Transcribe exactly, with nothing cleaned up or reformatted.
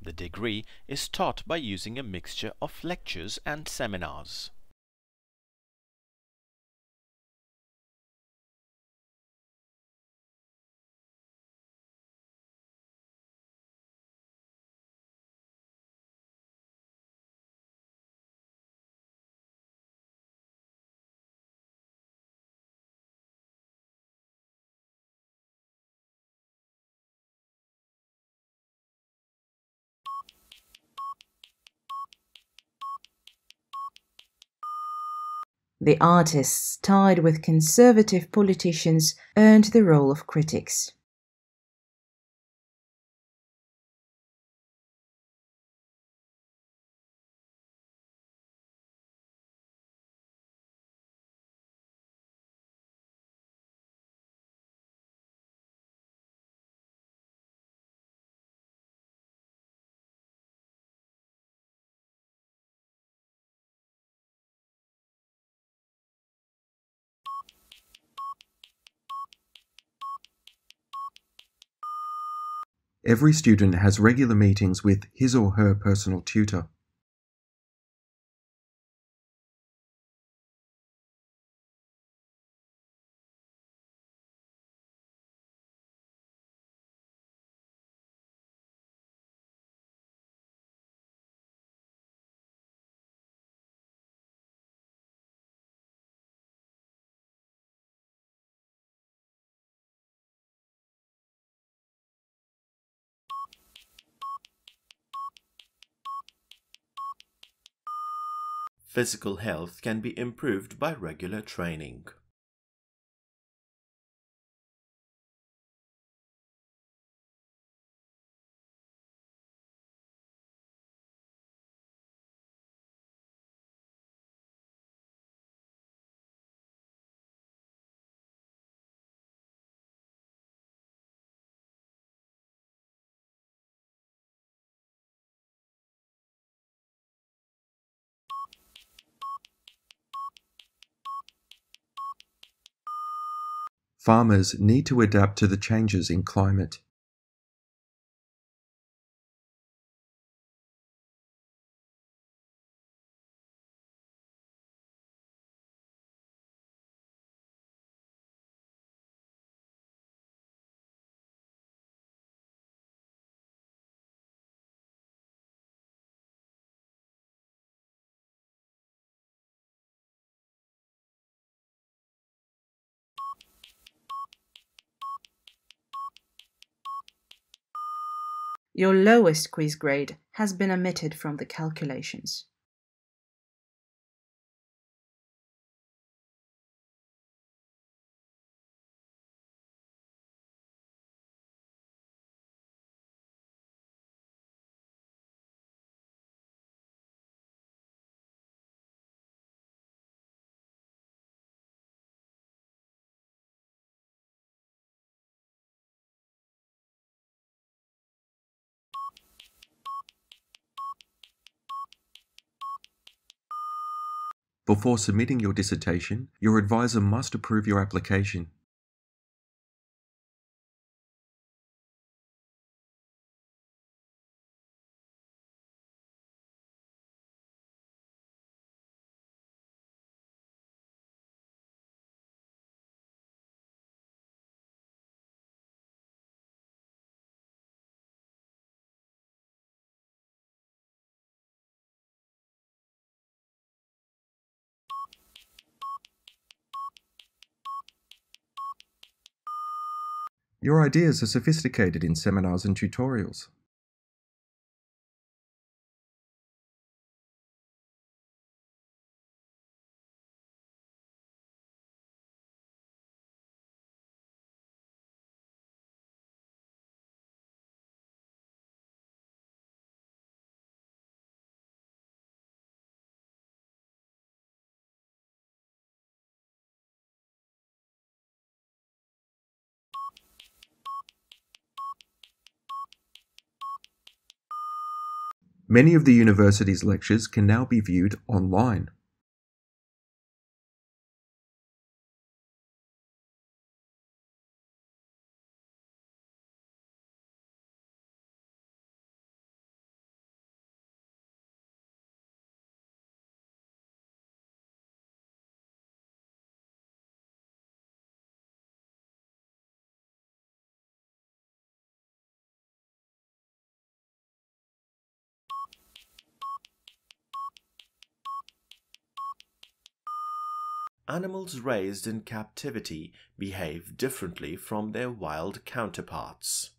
The degree is taught by using a mixture of lectures and seminars. The artists tied with conservative politicians earned the role of critics. Every student has regular meetings with his or her personal tutor. Physical health can be improved by regular training. Farmers need to adapt to the changes in climate. Your lowest quiz grade has been omitted from the calculations. Before submitting your dissertation, your advisor must approve your application. Your ideas are sophisticated in seminars and tutorials. Many of the university's lectures can now be viewed online. Animals raised in captivity behave differently from their wild counterparts.